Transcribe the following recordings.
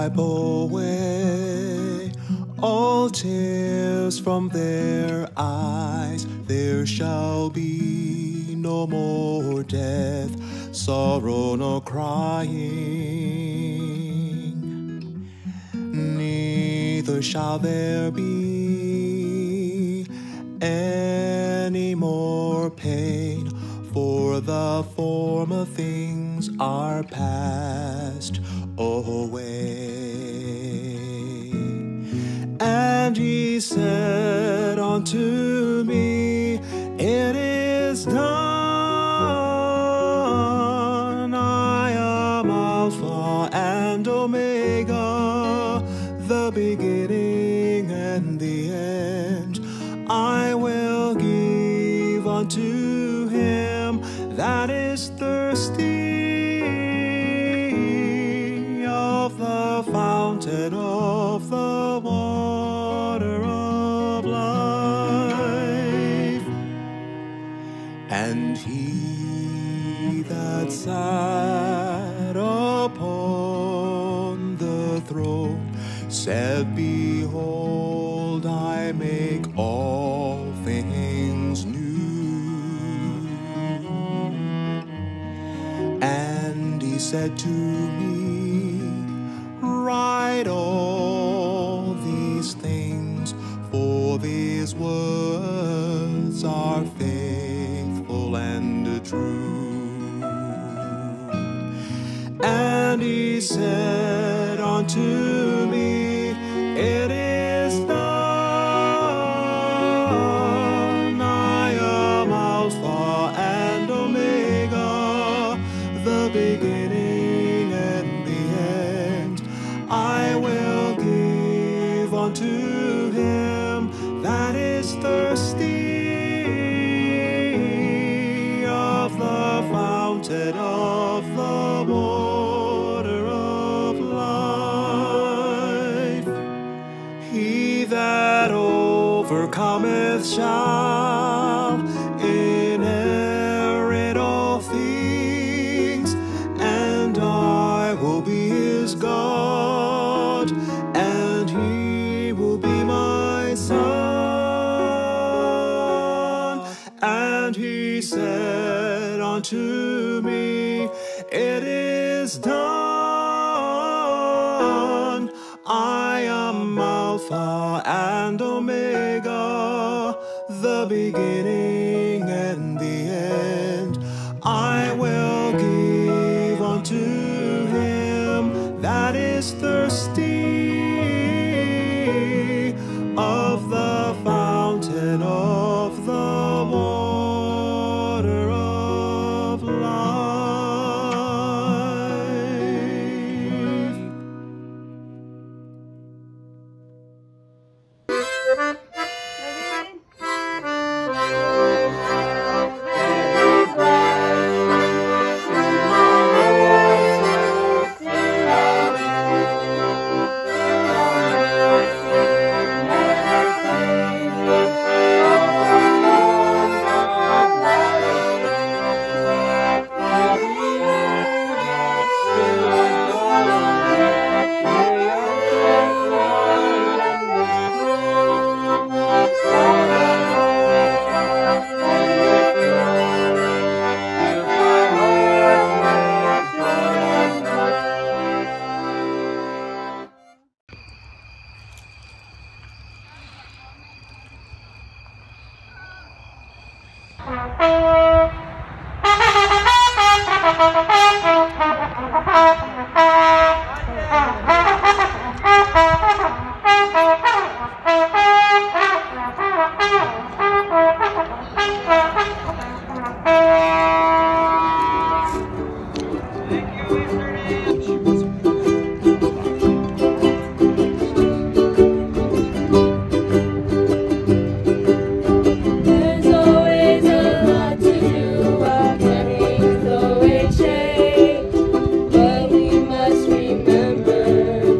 wipe away all tears from their eyes. There shall be no more death, sorrow nor crying. Neither shall there be any more pain, for the former things are passed away. And he said unto me, it is done. I am Alpha and Omega, the beginning and the end. I will give unto him that is thirsty of the fountain of the water of life. And he that sat upon the throne said, behold, I make all things new. And he said to me, write all these things, for these words are faithful and true. And he said unto me, it is done. I am Alpha and Omega, the beginning and the end. I will give unto him that is thirsty of the fountain of the water of life. He that overcometh shall inherit all things, and I will be his God, and he will be my son. And he said unto me, it is done. I am Alpha and Omega, the beginning and the end. I will give unto him that is thirsty of the fountain of the water of life. But we must remember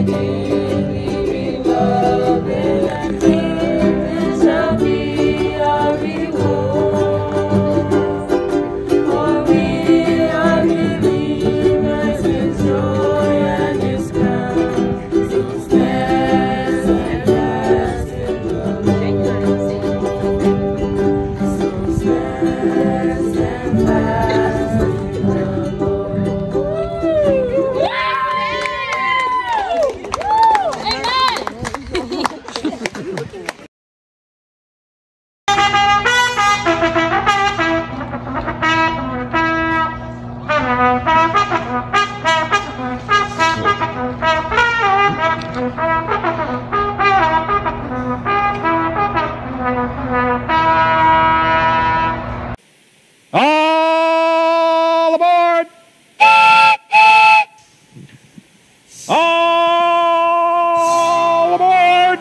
All aboard! All aboard!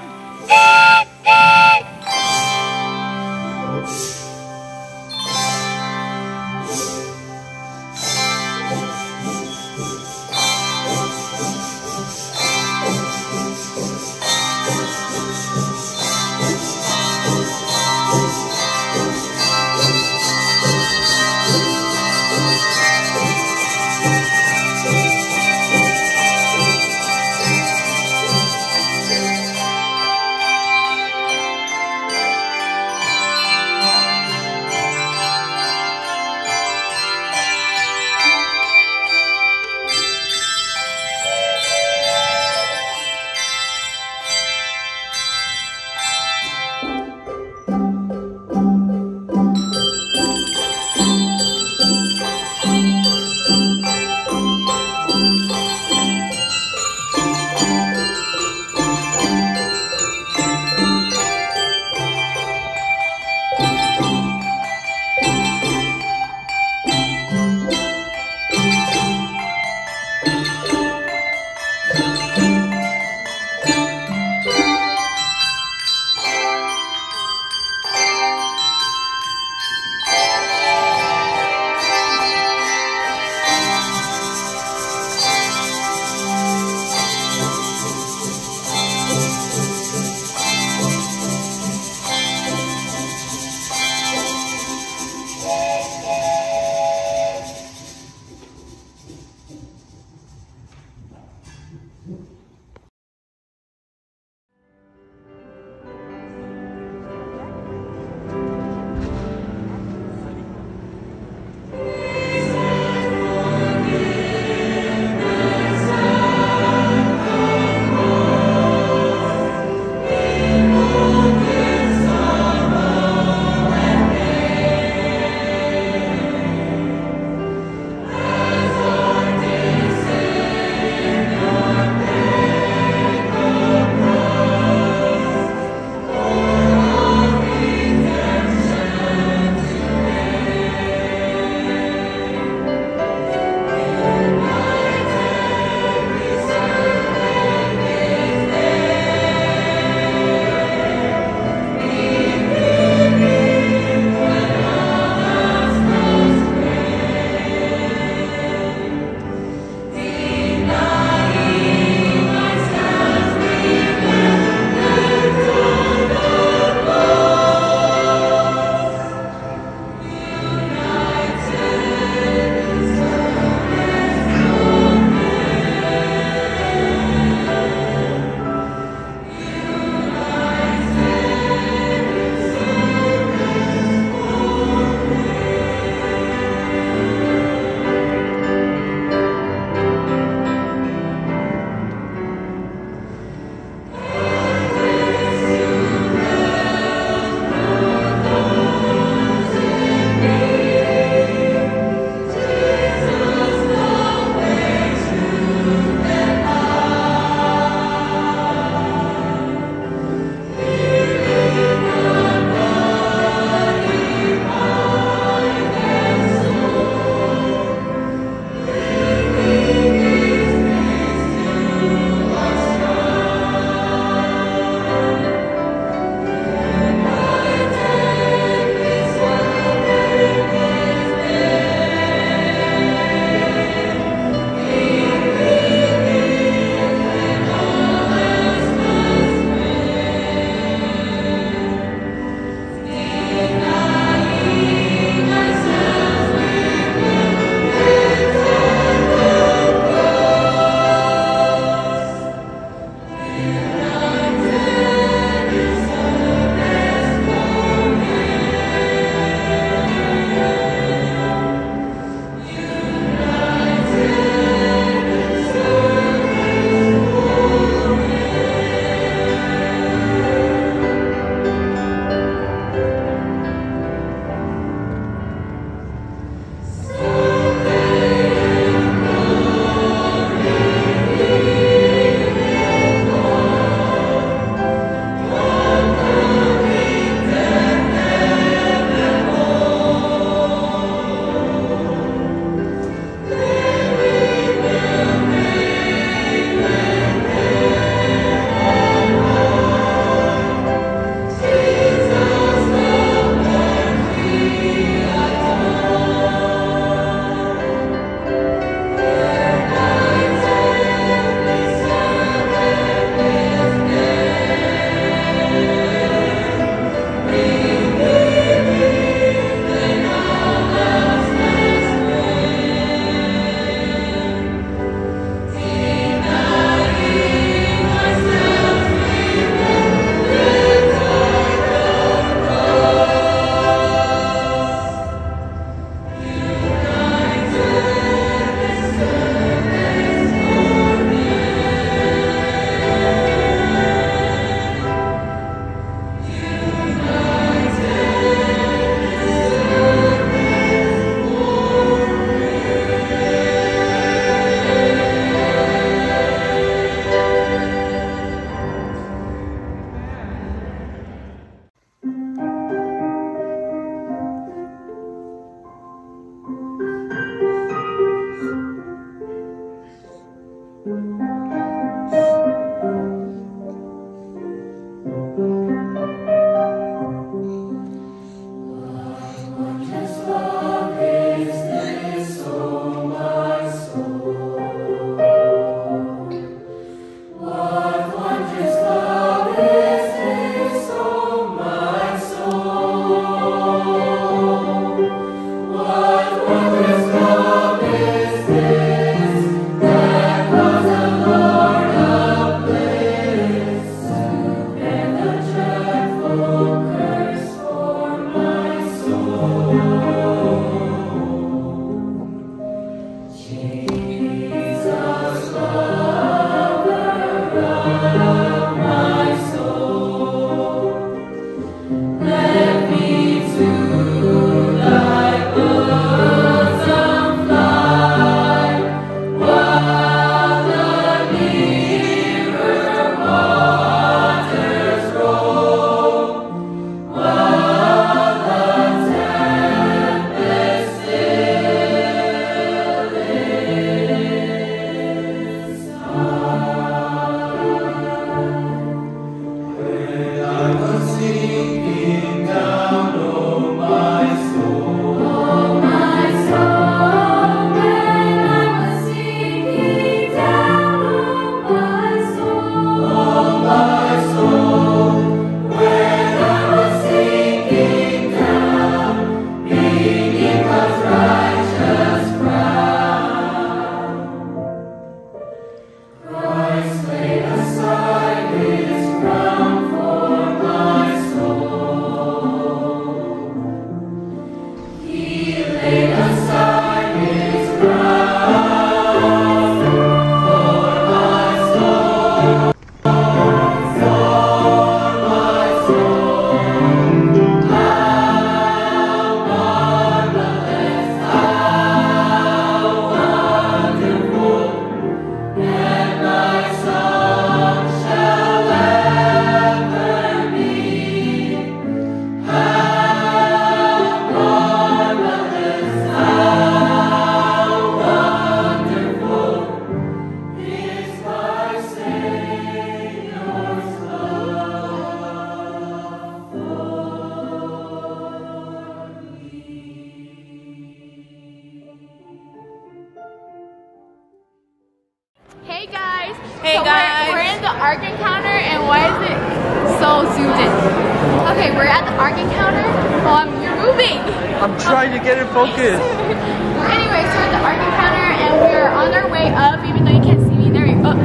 Ark Encounter, and why is it so zoomed in? Okay, we're at the Ark Encounter. Oh, you're moving. I'm trying to get it focused. Anyway, so we're at the Ark Encounter, and we're on our way up, even though you can't see me. There you go.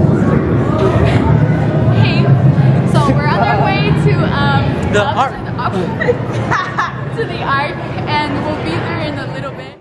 Hey, so we're on our way to The Ark. to the Ark, and we'll be there in a little bit.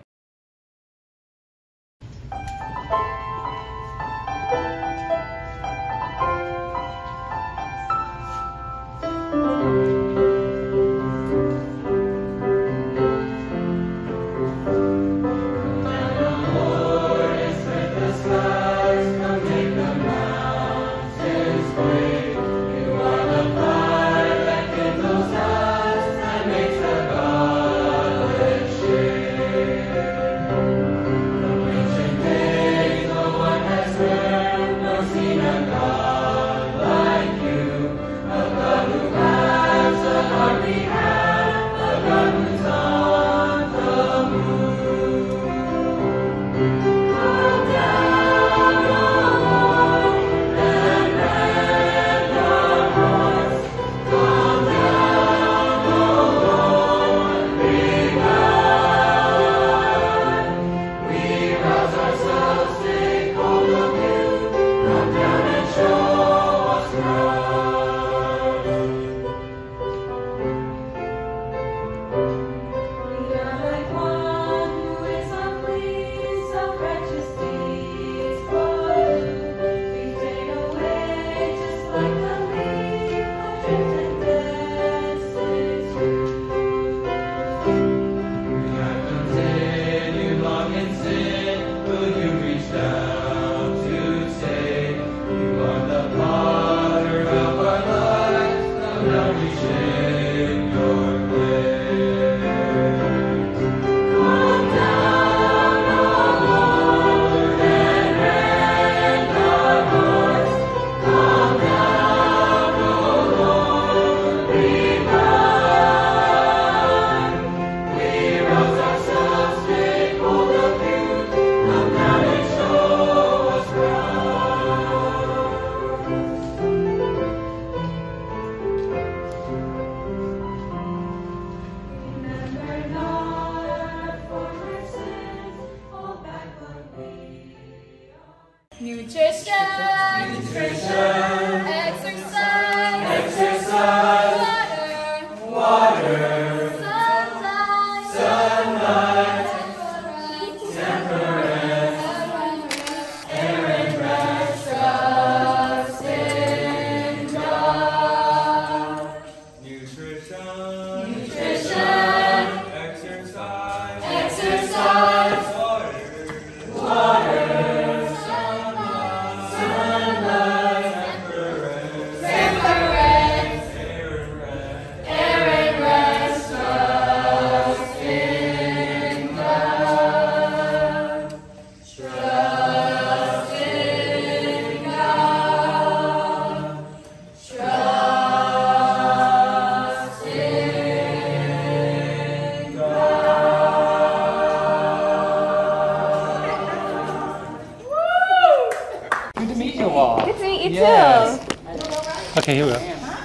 Nutrition, exercise, water, sunlight, temperance, air and rest, trust in God. Nutrition, exercise, water. Good to meet you all. Good to meet you Yes. too. Okay, here we go.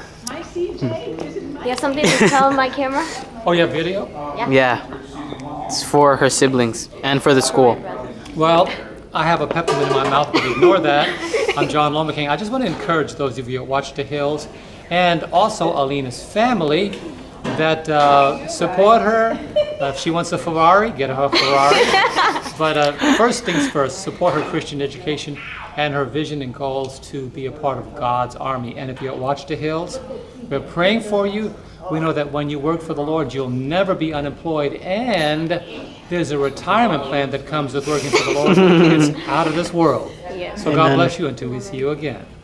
You have something to tell my camera? Oh, you have video? Yeah, it's for her siblings and for the school. Well, I have a peppermint in my mouth, but ignore that. I'm John Lomaking. I just want to encourage those of you at Watch the Hills and also Alina's family that support her. If she wants a Ferrari, get her a Ferrari. But first things first, support her Christian education and her vision and goals to be a part of God's army. And if you're at Watch the Hills, we're praying for you. We know that when you work for the Lord, you'll never be unemployed, and there's a retirement plan that comes with working for the Lord. It's out of this world. Yeah. So God bless you until we see you again.